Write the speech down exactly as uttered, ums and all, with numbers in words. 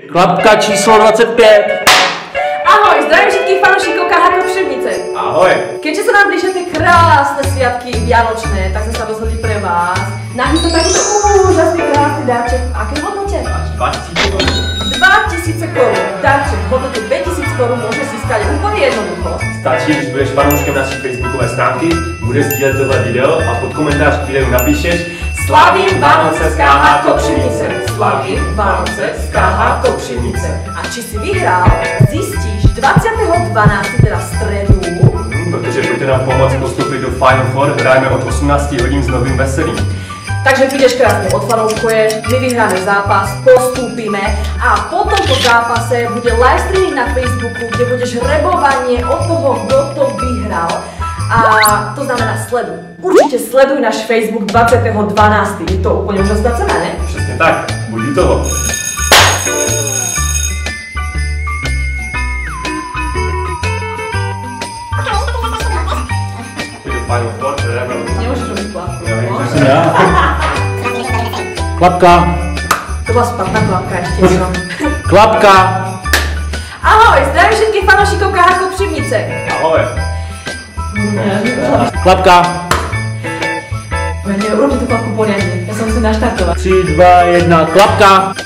Klapka číslo dvacet pět. Ahoj, zdravím všetkých fanúšikov ká há Kopřivnice. Ahoj. Keďže sa nám blížia tie krásne sviatky vianočné, tak sme sa rozhodli pre vás nachystať takýto úžasný krásny dáček. V akej hodnote? dva tisíce korun. Dáček v hodnote dvě tisíce korun môže získať úplne jednoducho. Stačí, když budeš fanouškem naší facebookové stránky, budeš sdílet tohle video a pod komentář k videu napíšeš Slavím Vánoce z ká há Kopřivnice. Slavím Vánoce z ká há Kopřivnice. A či si vyhrál, zistíš dvacátého dvanáctého teda středu. Hmm, protože pojďte nám pomoct postupit do Final Four, hrajeme od osmnácti hodin s novým veselým. Takže prídeš krásne odfanouškuješ, my vyhráme zápas, postúpime a po tomto zápase bude live streaming na Facebooku, kde budeš rebovanie od toho, kto to vyhral. A to znamená sleduj. Určite sleduj náš Facebook dvacátého dvanáctého Je to úplne úžasná cena, ne? Přesně tak, buď u toho. Final Four, hrajeme od... Nemôžeš robiť klapku. Ja. Klapka. To bola spadná klapka ešte jedno. Klapka. Ahoj, zdravím všetkých fanúšikov ká há Kopřivnice. Ahoj. Klapka. Urobte tú klapku poriadne, ja som si naštartovať. tři, dva, jedna, klapka.